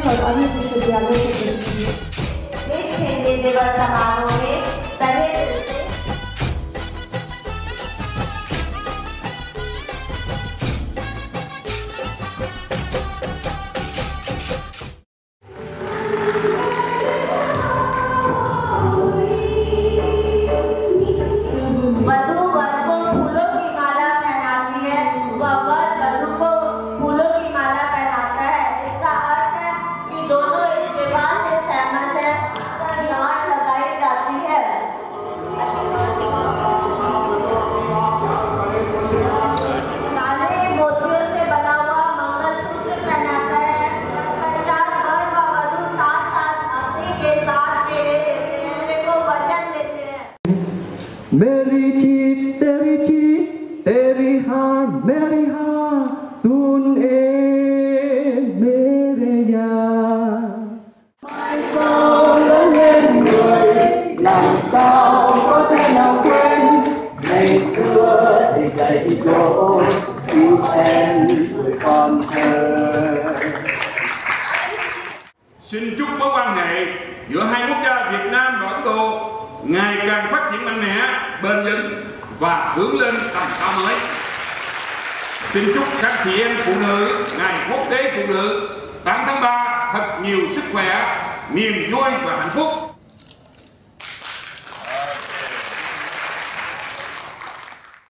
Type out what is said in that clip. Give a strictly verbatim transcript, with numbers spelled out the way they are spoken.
और अन्य विश्वविद्यालयों के प्रतिनिधि विश्व हिंदी दिवस समारोह में तहे दिल से वधू वर को फूलों की माला पहनाती है, वह वर वधू को फूलों की माला पहनाता है। इसका अर्थ है कि दोनों इस विवाह से सहमत हैं। गांठ लगाई जाती है। काले मोतियों से बना हुआ मंगलसूत्र पहनाता है। पचास वर व वधू साथ साथ अग्नि के साथ फेरे को वचन देते हैं। मेरी जीत तेरी जीत तेरी हार मेरी हार सुन ए मेरे यार mai sau lớn lên người làm sao có thể nào quên ngày xưa thì dạy dỗ khi em tuổi còn thơ. Xin chúc mối quan hệ giữa hai quốc gia Việt Nam và Ấn Độ ngày càng phát triển mạnh mẽ, bền vững và hướng lên tầm cao mới. Xin chúc các chị em phụ nữ ngày Quốc tế Phụ nữ tám tháng ba thật nhiều sức khỏe, niềm vui và hạnh phúc.